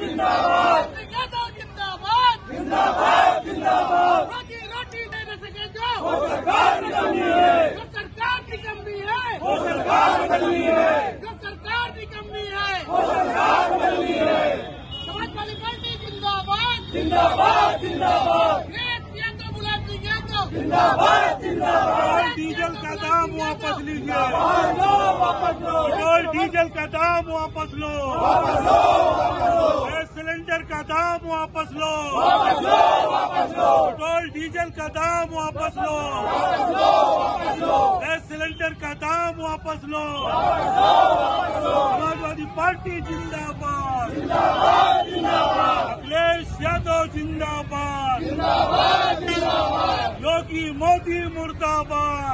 जिंदाबाद यादव जिंदाबाद जिंदाबाद जिंदाबाद रोटी रोटी दे न सके जो वो सरकार निकम्मी है जो सरकार निकम्मी है वो सरकार बदलनी है जो सरकार निकम्मी है वो सरकार बदलनी है समाजवादी पार्टी जिंदाबाद जिंदाबाद जिंदाबाद यादव मुलायम सिंह यादव जिंदाबाद जिंदाबाद डीजल का दाम वापस लीजिए वापस लो पेट्रोल डीजल का दाम वापस लो वापस लो गैस सिलेंडर का दाम वापस लो वापस लो वापस लो पेट्रोल डीजल का दाम वापस लो वापस लो वापस लो गैस सिलेंडर का दाम वापस लो वापस लो समाजवादी पार्टी जिंदाबाद जिंदाबाद जिंदाबाद अखिलेश यादव जिंदाबाद जिंदाबाद जिंदाबाद योगी मोदी मुर्दाबाद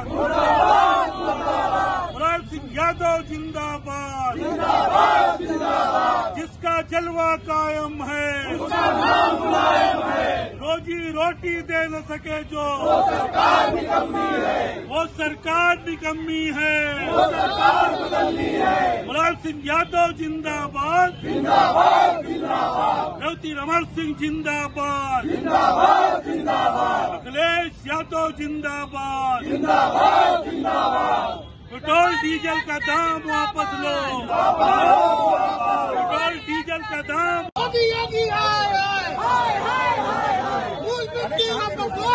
मुलायम सिंह यादव जिंदाबाद जिंदाबाद जिंदाबाद जिसका जलवा कायम है उसका नाम मुलायम है रोजी रोटी दे न सके जो वो सरकार निकम्मी है वो सरकार निकम्मी है वो सरकार बदलनी है मुलायम सिंह यादव जिंदाबाद जिंदाबाद जिंदाबाद रेवती रमन सिंह जिंदाबाद जिंदाबाद जिंदाबाद अखिलेश यादव जिंदाबाद जिंदाबाद जिंदाबाद पेट्रोल डीजल का दाम वापस लो पेट्रोल डीजल का दाम मोदी योगी हाय हाय मूल मिट्टी वापस लो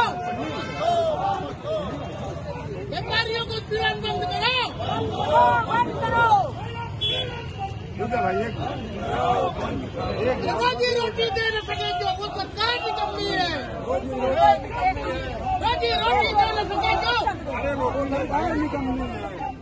व्यापारियों को तुरंत बंद करो रोजी रोटी दे न सके जो वो सरकार निकम्मी है रोजी रोटी दे न सके जो